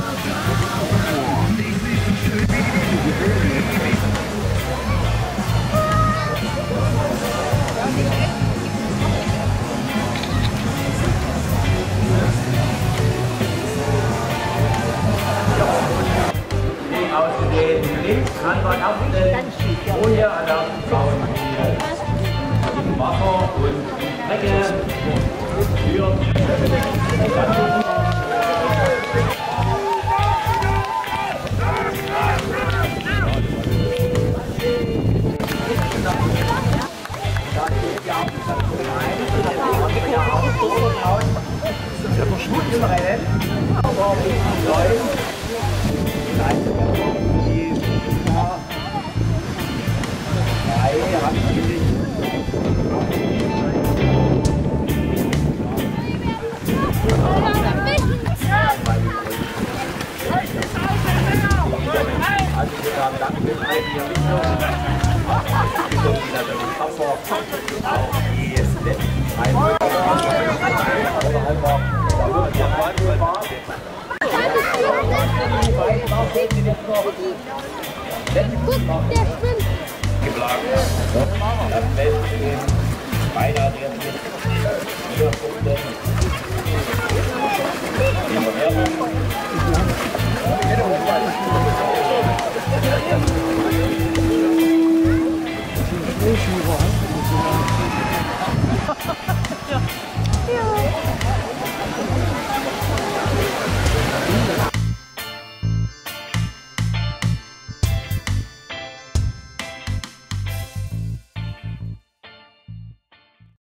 Ausgedehnt links, Handball abstellen, Folie an der blauen Wasser und Strecke für der verschwunden Rennen, aber läuft. Guck, der schwimmt. Das Feld beinahe 4 Punkte.